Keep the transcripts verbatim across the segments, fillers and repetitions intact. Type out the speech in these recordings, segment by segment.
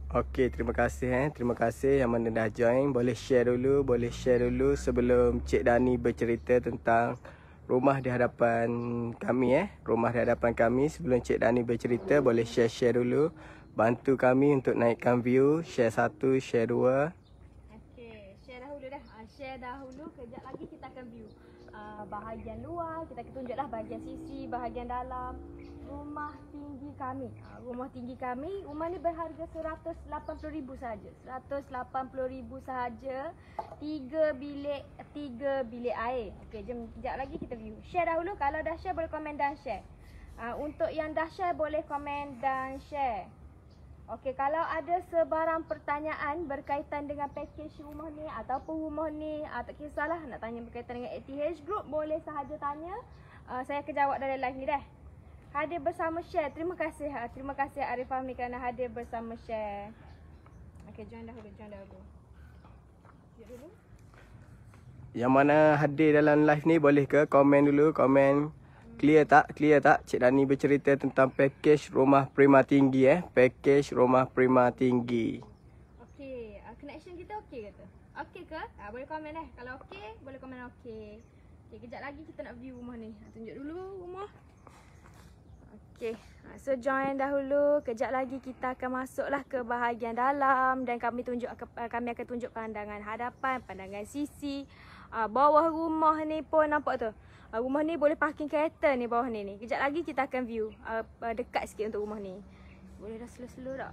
Okey, terima kasih eh. Terima kasih yang mana dah join. Boleh share dulu, boleh share dulu sebelum Cik Dani bercerita tentang rumah di hadapan kami eh. Rumah di hadapan kami sebelum Cik Dani bercerita, boleh share-share dulu. Bantu kami untuk naikkan view, share satu, share dua. Okey, share dahulu dah. Uh, share dahulu, kejap lagi kita akan view uh, bahagian luar, kita akan tunjuklah bahagian sisi, bahagian dalam rumah tinggi kami. Uh, rumah tinggi kami, rumah ni berharga seratus lapan puluh ribu sahaja. seratus lapan puluh ribu sahaja. tiga bilik, tiga bilik air. Okey, jom kejap lagi kita view. Share dahulu, kalau dah share boleh komen dan share. Uh, untuk yang dah share boleh komen dan share. Okey, kalau ada sebarang pertanyaan berkaitan dengan package rumah ni ataupun rumah ni, uh, tak kisahlah nak tanya berkaitan dengan A T H Group, boleh sahaja tanya. Uh, saya akan jawab dalam live ni dah. Hadir bersama share. Terima kasih. Uh, terima kasih Arif Fahmi kerana hadir bersama share. Okey, join dahulu, join dahulu. Join dulu. Yang mana hadir dalam live ni boleh ke komen dulu, komen. Clear tak? Clear tak? Cik Dani bercerita tentang package rumah prima tinggi eh. Package rumah prima tinggi. Okey, uh, connection kita okey ke tu? Okey ke? Uh, boleh komen eh. Kalau okey, boleh komen okey. Okey, kejap lagi kita nak view rumah ni. Uh, tunjuk dulu rumah. Okey, uh, so join dahulu. Kejap lagi kita akan masuklah ke bahagian dalam dan kami tunjuk uh, kami akan tunjuk pandangan hadapan, pandangan sisi. Uh, bawah rumah ni pun nampak tu. Uh, rumah ni boleh parking kereta ni bawah ni ni. Kejap lagi kita akan view uh, uh, dekat sikit untuk rumah ni. Boleh dah slow-slow tak?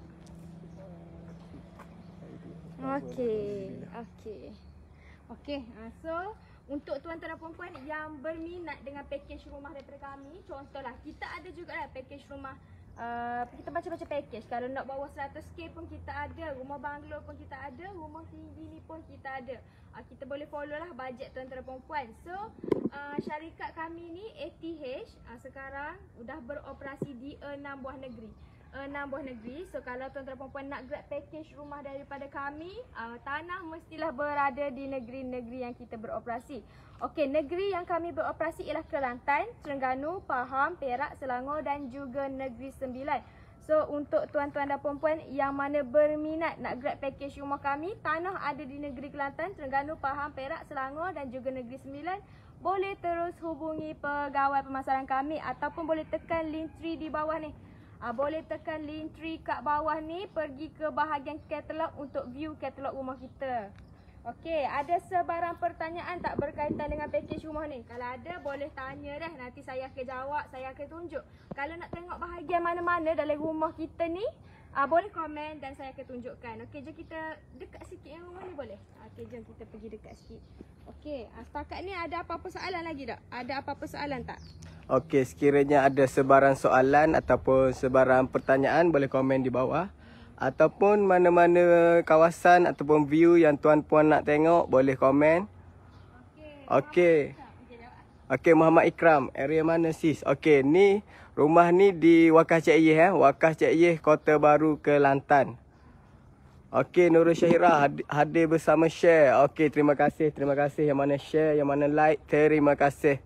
Okey, okey. Okey, uh, so untuk tuan-tuan dan puan-puan yang berminat dengan package rumah daripada kami, contohlah kita ada juga lah package rumah. Uh, kita baca-baca package. Kalau nak bawah seratus K pun kita ada. Rumah banglo pun kita ada. Rumah tinggi ni pun kita ada. Uh, kita boleh follow lah bajet tuan-tuan dan puan-puan. So uh, syarikat kami ni A T H uh, sekarang dah beroperasi di enam buah negeri. enam buah negeri. So kalau tuan-tuan dan puan-puan nak grab package rumah daripada kami, uh, tanah mestilah berada di negeri-negeri yang kita beroperasi. Okey, negeri yang kami beroperasi ialah Kelantan, Terengganu, Pahang, Perak, Selangor dan juga Negeri Sembilan. So untuk tuan-tuan dan puan-puan yang mana berminat nak grab package rumah kami, tanah ada di negeri Kelantan, Terengganu, Pahang, Perak, Selangor dan juga Negeri Sembilan, boleh terus hubungi pegawai pemasaran kami ataupun boleh tekan link three di bawah ni. Uh, boleh tekan link three kat bawah ni, pergi ke bahagian katalog untuk view katalog rumah kita. Okey, ada sebarang pertanyaan tak berkaitan dengan package rumah ni? Kalau ada, boleh tanya dah. Nanti saya akan jawab, saya akan tunjuk. Kalau nak tengok bahagian mana-mana dalam rumah kita ni, uh, boleh komen dan saya akan tunjukkan. Okey, jom kita dekat sikit yang rumah ni boleh? Okey, jom kita pergi dekat sikit. Okey, uh, setakat ni ada apa-apa soalan lagi tak? Ada apa-apa soalan tak? Okey, sekiranya ada sebarang soalan ataupun sebarang pertanyaan, boleh komen di bawah. Ataupun mana-mana kawasan ataupun view yang tuan-puan nak tengok, boleh komen. Okey. Okey, Muhammad Ikram, area mana sis? Okey, ni rumah ni di Wakaf Cik Yeh eh. Wakaf Cik Yeh, Kota Baru, Kelantan. Okey, Nurul Syahira hadir bersama share. Okey, terima kasih. Terima kasih yang mana share, yang mana like. Terima kasih.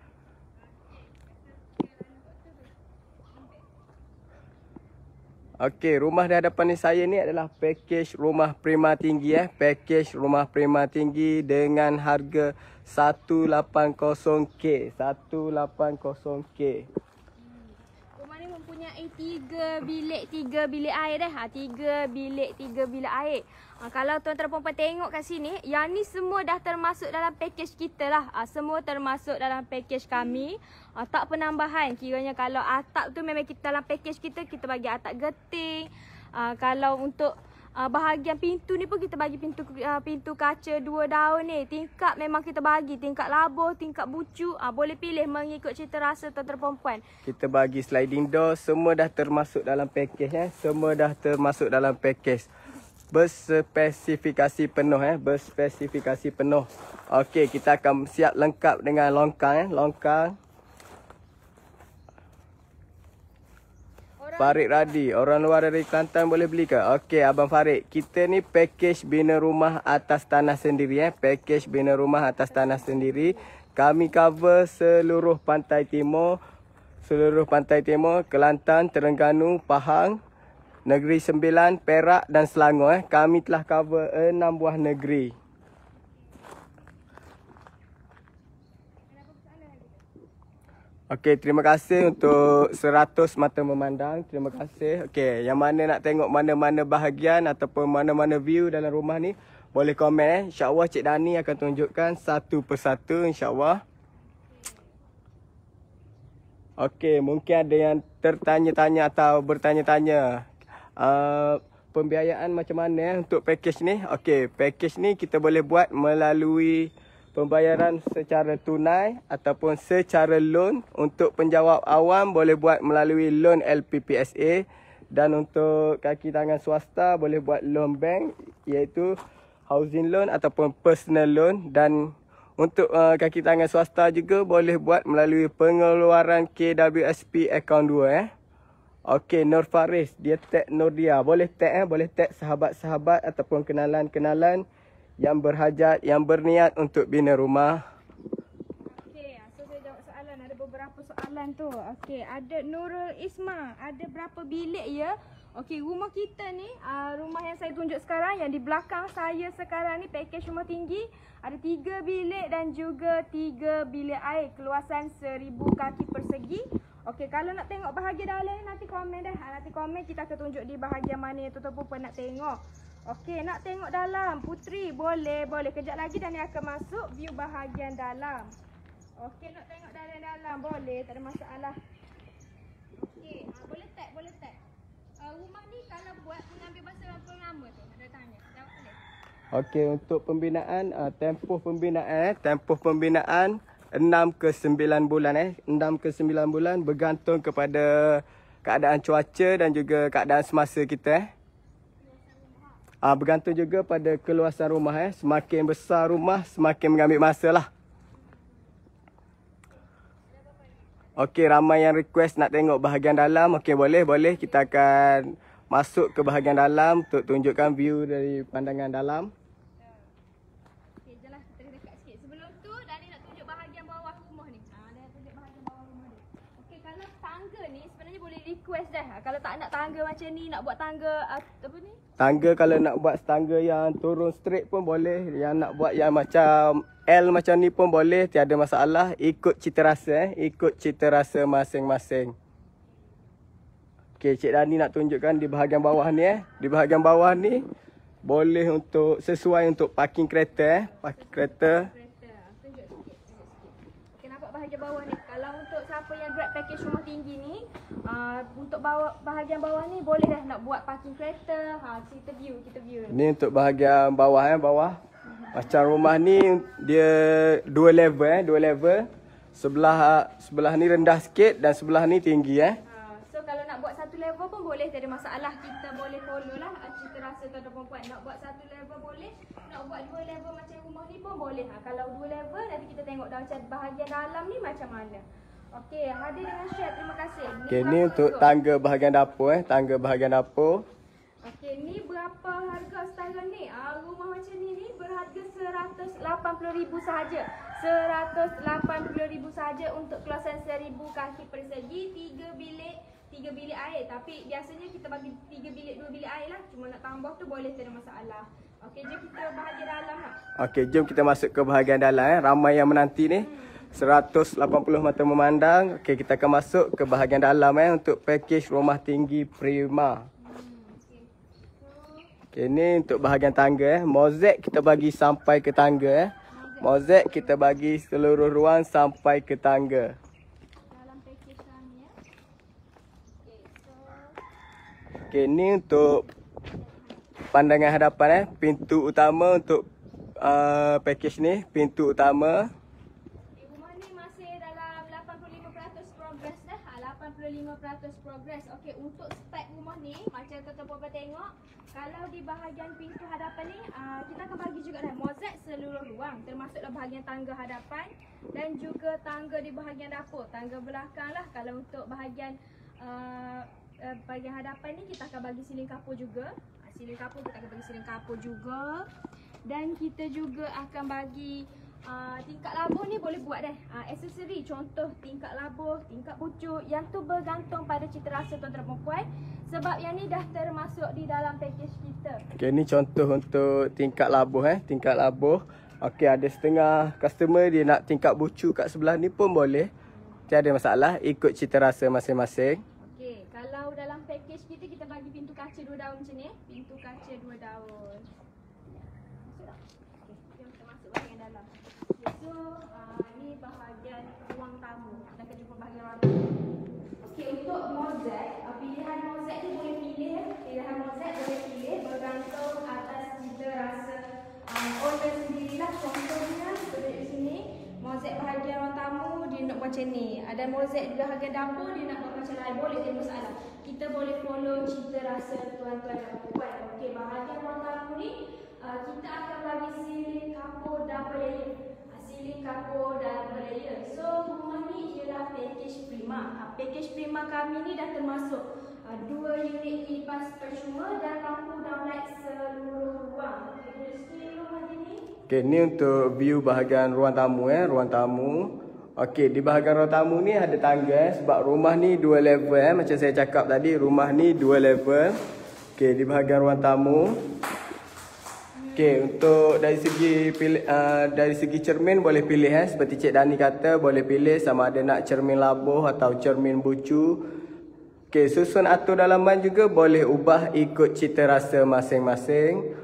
Okey, rumah di hadapan ni saya ni adalah package rumah prima tinggi eh. Package rumah prima tinggi dengan harga seratus lapan puluh K. seratus lapan puluh K. Rumah ni mempunyai tiga bilik, tiga bilik air dah. Ha, tiga bilik, tiga bilik air. Ha, kalau tuan-tuan dan puan-puan tengok kat sini, yang ni semua dah termasuk dalam package kita lah. Ha, semua termasuk dalam package kami. Ha, tak penambahan. Kiranya kalau atap tu memang kita dalam package kita, kita bagi atap geting. Ha, kalau untuk uh, bahagian pintu ni pun kita bagi pintu uh, pintu kaca dua daun ni. Tingkap memang kita bagi. Tingkap labuh, tingkap bucu. Uh, boleh pilih mengikut cita rasa tuan-tuan perempuan. Kita bagi sliding door. Semua dah termasuk dalam package eh. Semua dah termasuk dalam package. Berspesifikasi penuh eh. Berspesifikasi penuh. Okey, kita akan siap lengkap dengan longkang eh. Longkang. Farid Radi, orang luar dari Kelantan boleh beli ke? Okey, Abang Farid. Kita ni package bina rumah atas tanah sendiri eh. Package bina rumah atas tanah sendiri. Kami cover seluruh pantai timur. Seluruh pantai timur, Kelantan, Terengganu, Pahang Negeri Sembilan, Perak dan Selangor. Eh. Kami telah cover enam buah negeri. Okey, terima kasih untuk seratus mata memandang. Terima kasih. Okey, yang mana nak tengok mana-mana bahagian ataupun mana-mana view dalam rumah ni, boleh komen eh. InsyaAllah Cik Dani akan tunjukkan satu persatu insyaAllah. Okey, mungkin ada yang tertanya-tanya atau bertanya-tanya. Uh, pembiayaan macam mana eh, untuk package ni? Okey, package ni kita boleh buat melalui pembayaran secara tunai ataupun secara loan. Untuk penjawab awam boleh buat melalui loan L P P S A, dan untuk kaki tangan swasta boleh buat loan bank, iaitu housing loan ataupun personal loan. Dan untuk uh, kaki tangan swasta juga boleh buat melalui pengeluaran K W S P account dua eh. Okey, Nur Faris dia tag Nordia. Boleh tag eh, boleh tag sahabat-sahabat ataupun kenalan-kenalan yang berhajat, yang berniat untuk bina rumah. Okey, so saya jawab soalan. Ada beberapa soalan tu. Okey, ada Nurul Isma. Ada berapa bilik ya? Okey, rumah kita ni, uh, rumah yang saya tunjuk sekarang, yang di belakang saya sekarang ni, package rumah tinggi. Ada tiga bilik dan juga tiga bilik air. Keluasan seribu kaki persegi. Okey, kalau nak tengok bahagian dalam ni, nanti komen dah. Nanti komen, kita akan tunjuk di bahagian mana yang tuan-tuan pun nak tengok. Okey, nak tengok dalam. Putri, boleh, boleh. Kejap lagi dan dia akan masuk view bahagian dalam. Okey, nak tengok dalam-dalam. Boleh, tak ada masalah. Okey, uh, boleh tag, boleh tag. Uh, rumah ni kalau buat mengambil masa berapa lama tu? Ada tanya. Jawab boleh. Okey, untuk pembinaan, uh, tempoh pembinaan eh, tempoh pembinaan enam ke sembilan bulan eh. enam ke sembilan bulan bergantung kepada keadaan cuaca dan juga keadaan semasa kita eh. Ah, bergantung juga pada keluasan rumah eh. Semakin besar rumah, semakin mengambil masa lah. Okey, ramai yang request nak tengok bahagian dalam. Okey, boleh, boleh. Kita akan masuk ke bahagian dalam untuk tunjukkan view dari pandangan dalam. Okey, jelas kita dekat sikit. Sebelum tu, Dani nak tunjuk bahagian bawah rumah ni. Ha, dia tunjuk bahagian bawah rumah ni. Okey, kalau tangga ni sebenarnya boleh request dah. Kalau tak nak tangga macam ni, nak buat tangga apa ni? Tangga kalau nak buat tangga yang turun straight pun boleh. Yang nak buat yang macam L macam ni pun boleh. Tiada masalah. Ikut cita rasa eh. Ikut cita rasa masing-masing. Okey, Cik Dani nak tunjukkan di bahagian bawah ni eh. Di bahagian bawah ni boleh untuk sesuai untuk parking kereta eh. Parking kereta. Kereta. Tunjuk sikit, tunjuk sikit. Okey, nampak bahagian bawah ni. Kalau untuk siapa yang grab package rumah tinggi ni, uh, untuk bawah, bahagian bawah ni boleh dah nak buat parking kereta. Ha, kita view, kita view. Ni untuk bahagian bawah eh, bawah. Macam rumah ni dia dua level eh, dua level. Sebelah sebelah ni rendah sikit dan sebelah ni tinggi eh. Ha, so kalau nak buat satu level pun boleh, tak ada masalah. Kita boleh follow lah cita rasa tuan-tuan perempuan. Nak buat satu level boleh, nak buat dua level macam rumah ni pun boleh. Ha, kalau dua level nanti kita tengok dah macam bahagian dalam ni macam mana. Okey, hadir dengan share. Terima kasih. Ni Okey, ni untuk tu? Tangga bahagian dapur eh, tangga bahagian dapur. Okey, ni berapa harga setara ni? Ah, rumah macam ni ni berharga seratus lapan puluh ribu sahaja. seratus lapan puluh ribu sahaja untuk keluasan seribu kaki persegi, tiga bilik, tiga bilik air. Tapi biasanya kita bagi tiga bilik, dua bilik air lah. Cuma nak tambah tu boleh, tak ada masalah. Okey, jom kita bahagian dalam lah. Okey, jom kita masuk ke bahagian dalam eh. Ramai yang menanti ni. seratus lapan puluh mata memandang. Okey, kita akan masuk ke bahagian dalam eh untuk package rumah tinggi Prima. Okey, ni untuk bahagian tangga eh. Mozaik kita bagi sampai ke tangga eh. Mozaik kita bagi seluruh ruang sampai ke tangga. Dalam package kami ya. Okey, so Okey, ni untuk pandangan hadapan eh. Pintu utama untuk uh, package ni, pintu utama. Progress dah, lapan puluh lima peratus progress. Okey, untuk spek rumah ni macam tuan-tuan tengok, kalau di bahagian pintu hadapan ni uh, kita akan bagi juga dah mozaik seluruh ruang, termasuklah bahagian tangga hadapan dan juga tangga di bahagian dapur, tangga belakang lah. Kalau untuk bahagian uh, uh, bahagian hadapan ni kita akan bagi siling kapur juga. Uh, siling kapur kita akan bagi siling kapur juga. Dan kita juga akan bagi Uh, tingkat labuh ni boleh buat dah uh, aksesori, contoh tingkat labuh, tingkat pucuk. Yang tu bergantung pada cita rasa tuan-tuan dan puan. Sebab yang ni dah termasuk di dalam package kita. Okey, ni contoh untuk tingkat labuh eh, tingkat labuh. Okey, ada setengah customer dia nak tingkat bucu kat sebelah ni pun boleh. Tiada masalah, ikut cita rasa masing-masing. Okey, kalau dalam package kita kita bagi pintu kaca dua daun macam ni, pintu kaca dua daun. Masuk tak? Okey, jom kita masuk bahagian dalam. Okay, so uh, ni bahagian ruang tamu. Kita akan jumpa bahagian ruang tamu. Okey, untuk mozaik, uh, pilihan mozaik ni boleh pilih ya. Pilihan mozaik boleh pilih bergantung atas cita rasa um, owner sendirilah. Contohnya seperti di sini, mozaik bahagian ruang tamu dia nak buat macam ni. Ada mozaik di bahagian dapur dia nak buat macam lain. Boleh, dia masalah. Kita boleh follow cita rasa tuan-tuan dan puan. Okey, bahagian ruang tamu ni uh, kita akan bagi ceiling kapur double layer. Uh, ceiling kapur double layer. So rumah ni ialah package prima. Uh, package prima kami ni dah termasuk uh, dua unit kipas percuma dan lampu downlight seluruh ruang. Okey, screen rumah ni. Okey, ni untuk view bahagian ruang tamu eh, ruang tamu. Okey, di bahagian ruang tamu ni ada tangga eh, sebab rumah ni dua level eh, macam saya cakap tadi, rumah ni dua level. Okey, di bahagian ruang tamu. Okey, untuk dari segi pilih, uh, dari segi cermin boleh pilih eh, seperti Cik Dani kata boleh pilih sama ada nak cermin labuh atau cermin bucu. Okey, susun atur dalaman juga boleh ubah ikut cita rasa masing-masing.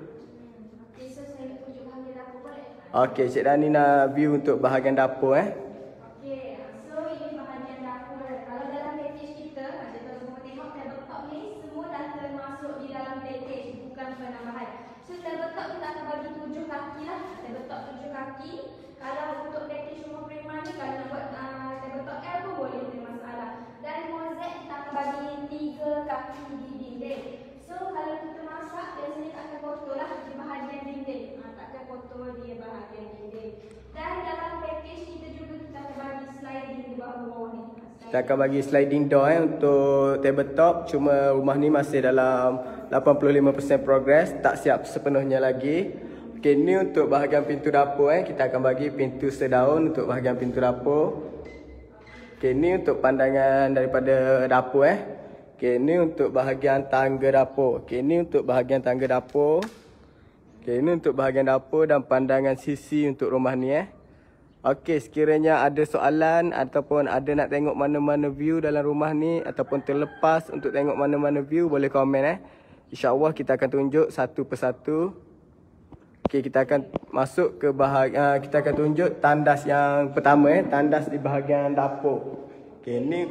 Okey, Cik Dani nak view untuk bahagian dapur eh. Okey, so ini bahagian dapur. Kalau dalam package kita, ada tuan-tuan tengok tabletop ni semua dah termasuk di dalam package, bukan penambahan. So tabletop kita akan bagi tujuh kaki lah. Tabletop tujuh kaki. Kalau untuk package rumah prima ni, kalau nak buat uh, tabletop L pun boleh, tak masalah. Dan mozaik kita akan bagi tiga kaki di dinding. So kalau kita masak, biasanya tak akan kotor lah di bahagian dinding. Uh, tak akan kotor di bahagian dinding. Dan dalam package kita juga kita akan bagi sliding di bawah ni. Kita akan bagi sliding door eh, untuk tabletop. Cuma rumah ni masih dalam lapan puluh lima peratus progress, tak siap sepenuhnya lagi. Okey, ni untuk bahagian pintu dapur eh, kita akan bagi pintu sedaun untuk bahagian pintu dapur. Okey, ni untuk pandangan daripada dapur eh. Okey, ni untuk bahagian tangga dapur. Okey, ni untuk bahagian tangga dapur. Okey, ini untuk bahagian dapur dan pandangan sisi untuk rumah ni eh. Okey, sekiranya ada soalan ataupun ada nak tengok mana-mana view dalam rumah ni ataupun terlepas untuk tengok mana-mana view, boleh komen eh. InsyaAllah kita akan tunjuk satu persatu. Okey, kita akan masuk ke bahagian, kita akan tunjuk tandas yang pertama eh, tandas di bahagian dapur. Okey, ni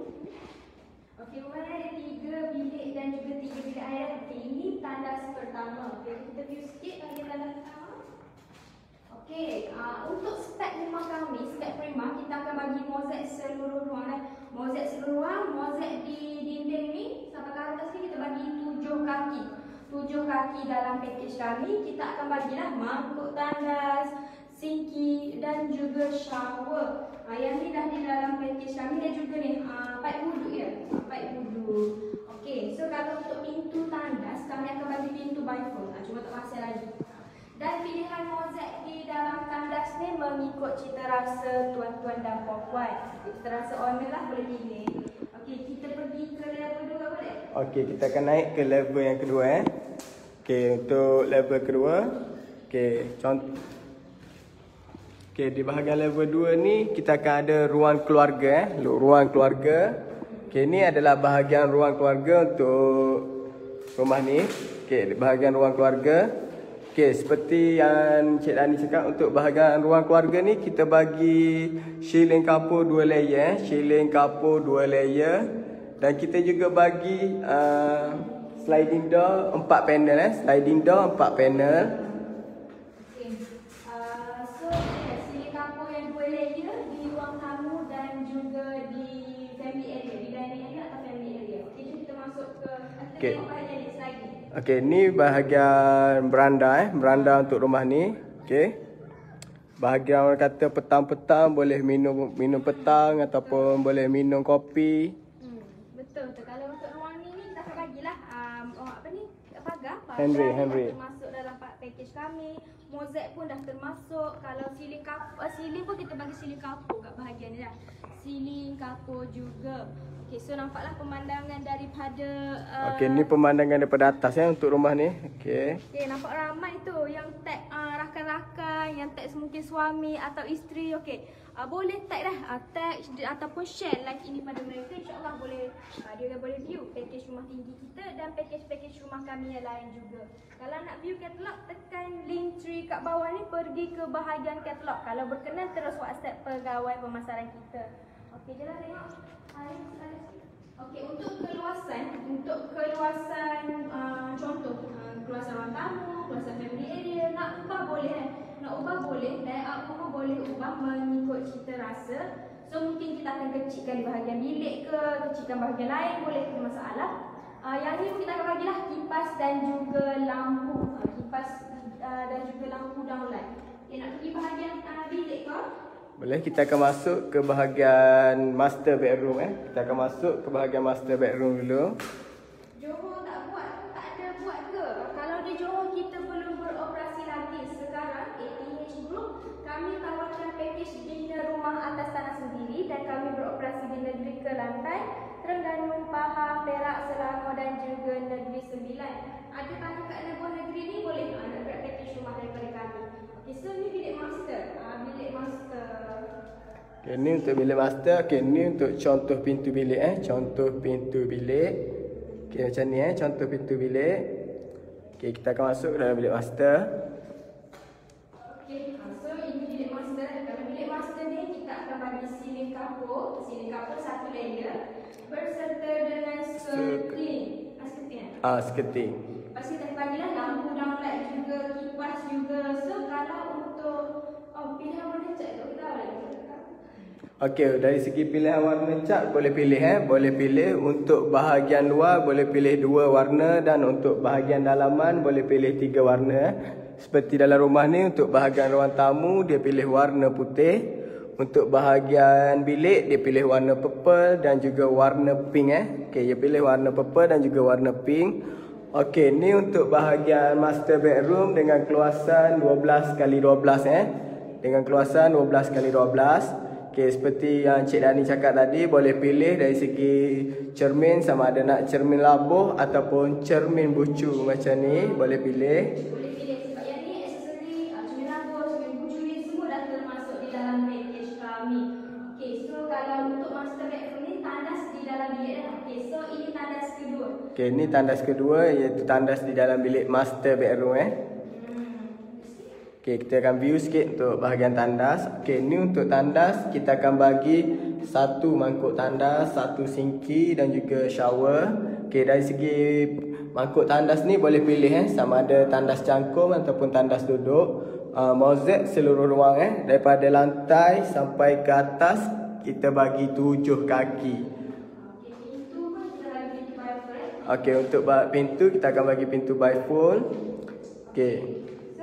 Okey, rumah ni ada tiga bilik dan juga tiga bilik air. Okey, ini tandas pertama. Okey, kita view sikit bahagian tandas pertama. Okey, uh, untuk spek rumah kami, spek prima, kita akan bagi mozaik seluruh ruang eh. Mozaik seluruh ruang, mozaik di dinding ni sampai ke atas ni kita bagi tujuh kaki. Tujuh kaki dalam package kami. Kita akan bagilah mangkuk tandas, sinki dan juga shower. Uh, yang ni dah di dalam package kami dan juga ni uh, pipe wuduk ya. Pipe wuduk. Okey, so kalau untuk pintu tandas kami akan bagi pintu bifold. Uh, cuma tak pasal lagi. Dan pilihan mozaik di dalam tandas ni mengikut cita rasa tuan-tuan dan puan-puan. Cita rasa owner lah, boleh pilih. Okey, kita pergi ke level dua boleh? okey, kita akan naik ke level yang kedua eh. Okey, untuk level kedua. Okey, contoh. Okey, di bahagian level dua ni kita akan ada ruang keluarga eh, ruang keluarga. Okey, ni adalah bahagian ruang keluarga untuk rumah ni. Okey, di bahagian ruang keluarga. Okey, seperti yang Cik Dani cakap, untuk bahagian ruang keluarga ni kita bagi shieling kapur dua layer, shieling kapur dua layer, dan kita juga bagi uh, sliding door empat panel eh, sliding door empat panel. Okey. Uh, so yes, sini kapur yang dua layer di ruang tamu dan juga di family area, di dining area atau family area. Okey, jom kita masuk ke kita Okey. tengok bahagian ni sliding. Okey, ni bahagian beranda eh, beranda untuk rumah ni. Okey. Bahagian orang kata petang-petang boleh minum minum petang ataupun boleh minum kopi. Hmm, betul betul. Kalau untuk ruang ni ni kita akan bagilah um, oh, apa ni? Pagar, pagar Henry, dia Henry. masuk dalam package kami. Mozaik pun dah termasuk. Kalau ceiling kapur, uh, ceiling pun kita bagi ceiling kapur kat bahagian ni dah. Ceiling kapur juga. Okay, so nampaklah pemandangan daripada uh, Okey, ni pemandangan daripada atas ya untuk rumah ni. Okey. Okay, nampak ramai tu yang tag uh, rakan-rakan, yang tag mungkin suami atau isteri. Okay, uh, boleh tag dah, uh, tag ataupun share live ini pada mereka. InsyaAllah boleh, uh, dia boleh view package rumah tinggi kita dan package-package rumah kami yang lain juga. Kalau nak view katalog, tekan link tree kat bawah ni, pergi ke bahagian katalog. Kalau berkenan, terus WhatsApp pegawai pemasaran kita. Okey, jalan tengok. Okey, untuk keluasan, untuk keluasan uh, contoh uh, keluasan ruang tamu, keluasan family area, nak ubah boleh kan? Nak ubah boleh, layout rumah boleh ubah mengikut cita rasa. So mungkin kita akan kecilkan di bahagian bilik ke, kecilkan bahagian lain, boleh, tak masalah. Uh, yang ni kita akan bagilah kipas dan juga lampu, uh, kipas uh, dan juga lampu downlight. Okay, nak pergi bahagian uh, bilik ke? Boleh, kita akan masuk ke bahagian master bedroom eh. Kita akan masuk ke bahagian master bedroom dulu. Johor tak buat, tak ada buat ke? Kalau di Johor kita belum beroperasi lagi. Sekarang A T H Group kami tawarkan package bina rumah atas tanah sendiri dan kami beroperasi di negeri Kelantan, Terengganu, Pahang, Perak, Selangor dan juga Negeri Sembilan. Ada tanah kat negara negeri ni boleh nak dapat package rumah daripada kami. Okey, so ni bilik master. Ah, bilik master. Okay, ni untuk bilik master. Okay, ni untuk contoh pintu bilik eh. Contoh pintu bilik. Okay, macam ni eh. Contoh pintu bilik. Okay, kita akan masuk ke dalam bilik master. Okay, so ini bilik master. Kalau bilik master ni kita akan bagi ceiling kapur. Ceiling kapur satu layer berserta dengan skirting. Ah, skirting eh? Ah, skirting. Lepas kita bagilah lampu downlight juga, kipas juga. So kalau untuk oh, pilihan warna cat tu kita boleh. Okey, dari segi pilihan warna cat boleh pilih eh. Boleh pilih untuk bahagian luar boleh pilih dua warna dan untuk bahagian dalaman boleh pilih tiga warna eh. Seperti dalam rumah ni untuk bahagian ruang tamu dia pilih warna putih. Untuk bahagian bilik dia pilih warna purple dan juga warna pink eh. Okey, dia pilih warna purple dan juga warna pink. Okey, ni untuk bahagian master bedroom dengan keluasan dua belas kali dua belas eh. Dengan keluasan dua belas kali dua belas. Okey, seperti yang Cik Dani cakap tadi, boleh pilih dari segi cermin sama ada nak cermin labuh ataupun cermin bucu macam ni, boleh pilih. Boleh pilih sebab yang ni aksesori, uh, cermin labuh, cermin bucu ni semua dah termasuk di dalam package kami. Okey, so kalau untuk master bedroom ni tandas di dalam bilik dah. Okey, so ini tandas kedua. Okey, ni tandas kedua iaitu tandas di dalam bilik master bedroom eh. Okey, kita akan view sikit untuk bahagian tandas. Okey, ni untuk tandas kita akan bagi satu mangkuk tandas, satu sinki dan juga shower. Okey, dari segi mangkuk tandas ni boleh pilih eh sama ada tandas cangkum ataupun tandas duduk. Uh, mozaik seluruh ruang eh, daripada lantai sampai ke atas kita bagi tujuh kaki. Okey, untuk pintu kita akan bagi pintu bifold. Okey.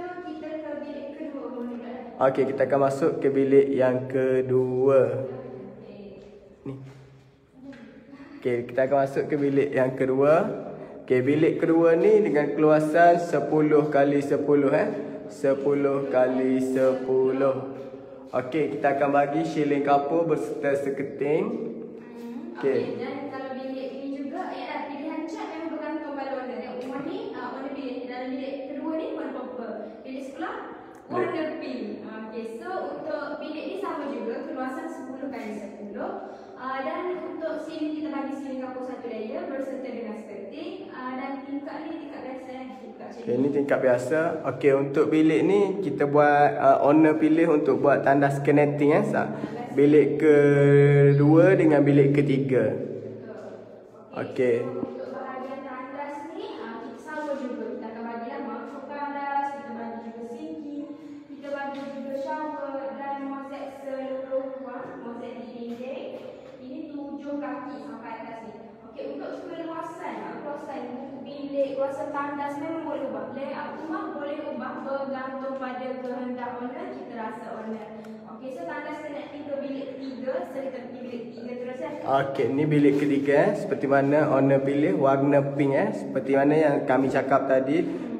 Okey, kita akan masuk ke bilik yang kedua. Ni. Okey, kita akan masuk ke bilik yang kedua. Okey, bilik kedua ni dengan keluasan sepuluh kali sepuluh eh. sepuluh kali sepuluh. Okey, kita akan bagi ceiling kapur berserta skirting. Okey. Dan kalau bilik ni juga ya pilihan cat yang bergantung pada warna. Yang rumah ni uh, warna bilik, dalam bilik kedua ni warna purple. Bilik sebelah warna pink. Okey, so untuk bilik ni sama juga keluasan sepuluh kali sepuluh. Uh, dan untuk ceiling kita bagi ceiling kapur satu layer berserta dengan skirting. Uh, dan tingkap ni tingkap biasa eh. Okey, ni tingkap biasa. Okey, untuk bilik ni kita buat uh, owner pilih untuk buat tandas connecting eh. Bilik kedua dengan bilik ketiga. Okey. Untuk bahagian tandas ni uh, kita sama juga. Kita akan bagilah mangkuk tandas, kita bagi juga sinki, kita bagi juga shower dan mozaik seluruh ruang, mozaik di dinding. Ini tujuh kaki sampai atas ni. Okey, untuk keluasan, keluasan bilik, keluasan tandas memang boleh ubah. Layout rumah boleh ubah bergantung pada kehendak owner, kita rasa owner. Okey, so tandas connecting ke bilik ketiga, so kita pergi bilik ketiga terus ya. Okey, ni bilik ketiga eh. Seperti mana owner pilih warna pink eh. Seperti mana yang kami cakap tadi,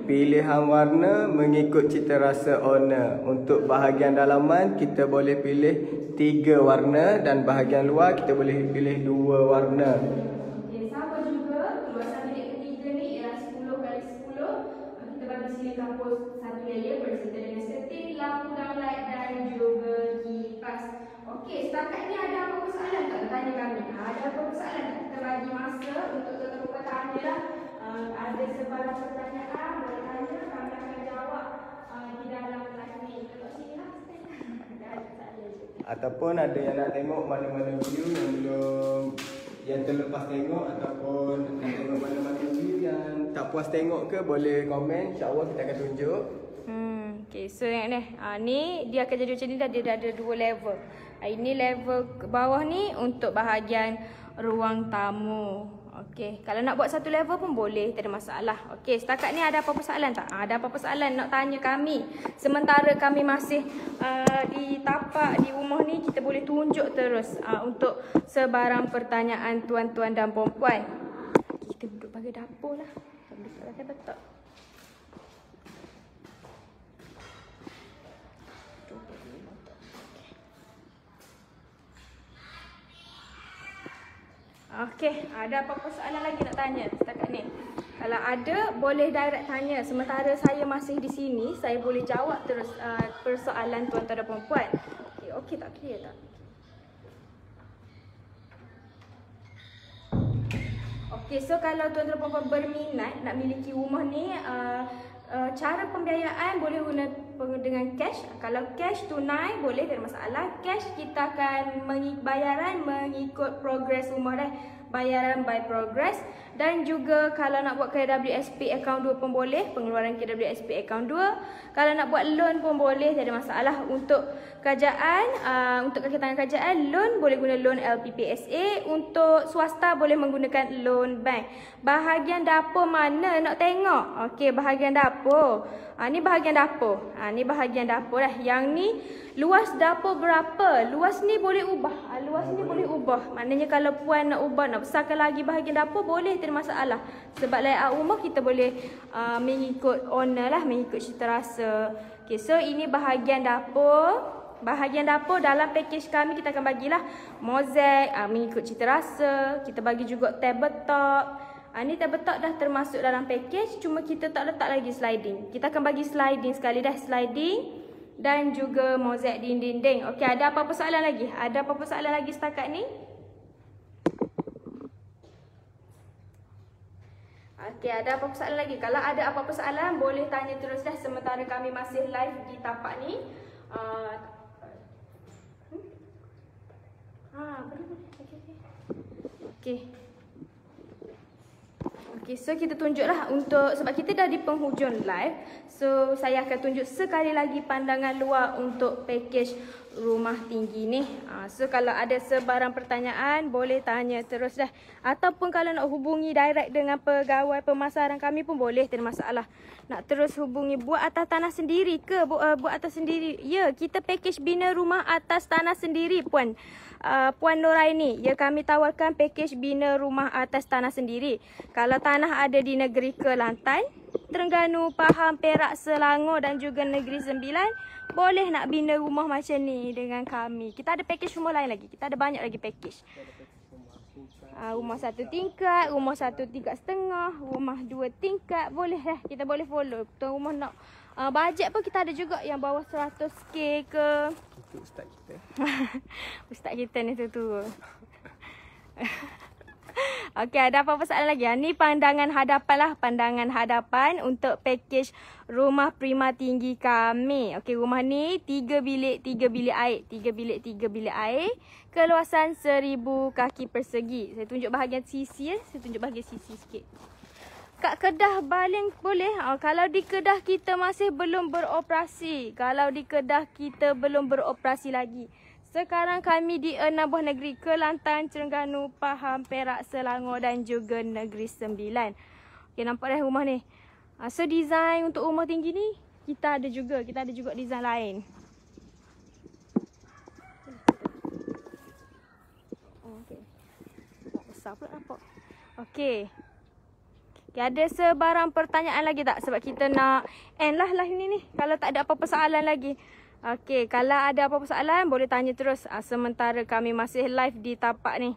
pilihan warna mengikut cita rasa owner. Untuk bahagian dalaman kita boleh pilih tiga warna dan bahagian luar kita boleh pilih dua warna. Okey, sama juga luasan bilik ketiga ni ialah sepuluh kali sepuluh. Kita bagi sili kampus satu layer berserta dengan setir, lampu downlight dan juga kipas. Okey, setakat ni ada apa-apa soalan tak? Tanya kami. Ada apa-apa soalan tak? Kita bagi masa untuk tuan-tuan tanya lah. Uh, ada sebarang pertanyaan boleh tanya, kami akan jawab uh, di dalam live ni. Kalau sini lah, stand. Ada soalan je. Ataupun ada yang nak tengok mana-mana view yang belum yang terlepas tengok, ataupun nak tengok mana-mana view yang tak puas tengok ke, boleh komen, insya-Allah kita akan tunjuk. Hmm, okay, so yang ni, ha, ni dia akan jadi macam ni dah, dia dah ada dua level. Ha, ini level ke bawah ni untuk bahagian ruang tamu. Okey, kalau nak buat satu level pun boleh, tak ada masalah. Okey, setakat ni ada apa-apa soalan tak? Ha, ada apa-apa soalan nak tanya kami? Sementara kami masih uh, di tapak di rumah ni, kita boleh tunjuk terus uh, untuk sebarang pertanyaan tuan-tuan dan puan-puan. Kita duduk bagi dapur lah. Kita duduk bagi betul. Okey, ada apa-apa soalan lagi nak tanya setakat ni? Kalau ada, boleh direct tanya. Sementara saya masih di sini, saya boleh jawab terus uh, persoalan tuan-tuan dan puan-puan. Okey, okey tak clear tak? Okey, so kalau tuan-tuan dan puan-puan berminat nak miliki rumah ni, uh, uh, cara pembiayaan boleh guna dengan cash. Kalau cash tunai boleh, tak ada masalah. Cash kita akan mengikut bayaran mengikut progress rumah dah. Bayaran by progress. Dan juga kalau nak buat K W S P account dua pun boleh, pengeluaran K W S P account dua. Kalau nak buat loan pun boleh, tak ada masalah. Untuk kerajaan, uh, untuk kaki tangan kerajaan, loan boleh guna loan L P P S A. Untuk swasta boleh menggunakan loan bank. Bahagian dapur mana nak tengok? Okey, bahagian dapur. Ha, ni bahagian dapur. Ha, ni bahagian dapur dah. Yang ni luas dapur berapa? Luas ni boleh ubah. Ha, luas ni boleh ubah. Maknanya kalau puan nak ubah, nak besarkan lagi bahagian dapur, boleh, tak ada masalah. Sebab layout rumah kita boleh uh, mengikut owner lah, mengikut cita rasa. Okay, so ini bahagian dapur. Bahagian dapur dalam package kami kita akan bagilah mozaik, uh, mengikut cita rasa. Kita bagi juga tabletop. Ha, ni tabletop dah termasuk dalam package, cuma kita tak letak lagi sliding. Kita akan bagi sliding sekali dah, sliding dan juga mozaik dinding-dinding. Okey, ada apa-apa soalan lagi? Ada apa-apa soalan lagi setakat ni? Okey, ada apa-apa soalan lagi? Kalau ada apa-apa soalan, boleh tanya terus dah sementara kami masih live di tapak ni. Uh, hmm? Ha, boleh, boleh. Okey, okey. Okey. Okay, so kita tunjuklah untuk, sebab kita dah di penghujung live. So, saya akan tunjuk sekali lagi pandangan luar untuk package rumah tinggi ni. Ha, so, kalau ada sebarang pertanyaan, boleh tanya terus dah. Ataupun kalau nak hubungi direct dengan pegawai pemasaran kami pun boleh, tak ada masalah. Nak terus hubungi, buat atas tanah sendiri ke? Bu, uh, buat atas sendiri. Ya, kita package bina rumah atas tanah sendiri, Puan. Uh, Puan Noraini, ya kami tawarkan package bina rumah atas tanah sendiri. Kalau tanah ada di negeri Kelantan, Terengganu, Pahang, Perak, Selangor dan juga Negeri Sembilan, boleh nak bina rumah macam ni dengan kami. Kita ada package rumah lain lagi. Kita ada banyak lagi package. Uh, rumah satu tingkat, rumah satu tingkat setengah, rumah dua tingkat, boleh lah. Kita boleh follow. Tuan rumah nak uh, bajet pun kita ada juga yang bawah seratus K ke. Itu ustaz kita. Ustaz kita ni tu-tu. Okey, ada apa-apa soalan lagi? Ni pandangan hadapan lah. Pandangan hadapan untuk package rumah prima tinggi kami. Okey, rumah ni tiga bilik, tiga bilik air. tiga bilik, tiga bilik air. Keluasan seribu kaki persegi. Saya tunjuk bahagian sisi ya. Saya tunjuk bahagian sisi sikit. Kat Kedah baling boleh. Oh, kalau di Kedah kita masih belum beroperasi. Kalau di Kedah kita belum beroperasi lagi. Sekarang kami di enam buah negeri. Kelantan, Terengganu, Pahang, Perak, Selangor dan juga Negeri Sembilan. Okay, nampak dah rumah ni. So design untuk rumah tinggi ni kita ada juga. Kita ada juga design lain. Oh, okay. Besar pula nampak. Okay. Okay, ada sebarang pertanyaan lagi tak? Sebab kita nak end lah live ni ni. Kalau tak ada apa-apa soalan lagi. Okay, kalau ada apa-apa soalan boleh tanya terus. Uh, sementara kami masih live di tapak ni.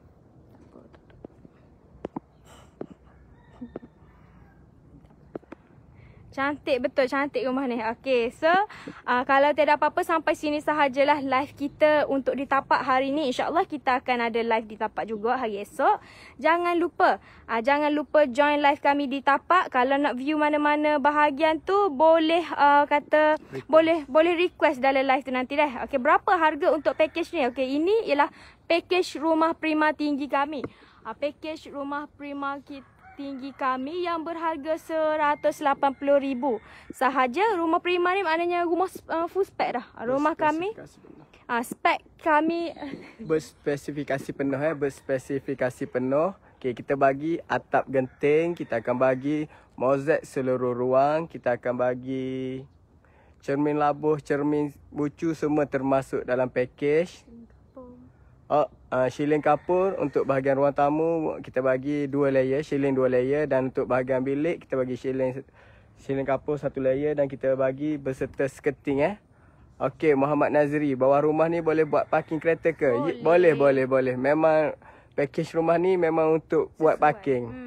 Cantik, betul cantik rumah ni. Okay, so uh, kalau tiada apa-apa sampai sini sahajalah live kita untuk di tapak hari ni. InsyaAllah kita akan ada live di tapak juga hari esok. Jangan lupa, uh, jangan lupa join live kami di tapak. Kalau nak view mana-mana bahagian tu boleh uh, kata, request. boleh boleh request dalam live tu nanti dah. Okay, berapa harga untuk package ni? Okay, ini ialah package rumah prima tinggi kami. Uh, package rumah prima kita tinggi kami yang berharga seratus lapan puluh ribu sahaja. Rumah prima ni maknanya rumah uh, full spec dah. Rumah kami uh, spek kami berspesifikasi penuh eh, berspesifikasi penuh. Okey, kita bagi atap genting, kita akan bagi mozaik seluruh ruang, kita akan bagi cermin labuh, cermin bucu semua termasuk dalam package. Oh, uh, shieling kapur untuk bahagian ruang tamu kita bagi dua layer, shieling dua layer, dan untuk bahagian bilik kita bagi shieling shieling kapur satu layer dan kita bagi berserta skirting eh. Okey, Muhammad Nazri, bawah rumah ni boleh buat parking kereta ke? Boleh, boleh, boleh. boleh. Memang package rumah ni memang untuk sesuai buat parking. Hmm.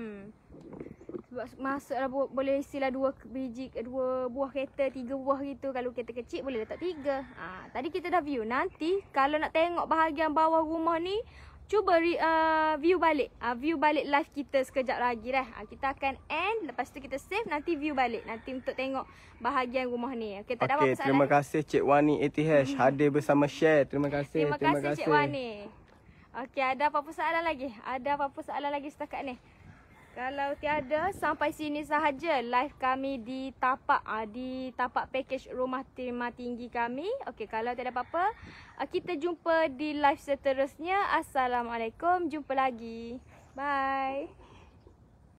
Masuklah boleh isilah dua biji, dua buah kereta, tiga buah gitu. Kalau kereta kecil boleh letak tiga. Ha, tadi kita dah view. Nanti kalau nak tengok bahagian bawah rumah ni, cuba uh, view balik. Uh, view balik live kita sekejap lagi dah. Uh, kita akan end, lepas tu kita save, nanti view balik. Nanti untuk tengok bahagian rumah ni. Okay, tak ada okay, apa-apa terima kasih Cik Wani A T H hadir bersama share. Terima kasih. Terima, terima kasih, kasih Cik Wani. Okey, ada apa-apa soalan lagi? Ada apa-apa soalan lagi setakat ni? Kalau tiada, sampai sini sahaja live kami di tapak uh, di tapak package rumah terima tinggi kami. Okey, kalau tiada apa-apa, uh, kita jumpa di live seterusnya. Assalamualaikum, jumpa lagi. Bye.